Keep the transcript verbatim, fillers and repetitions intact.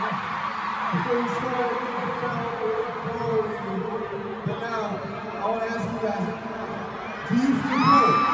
Before we start, I found it, but now I want to ask you guys, do you feel cool?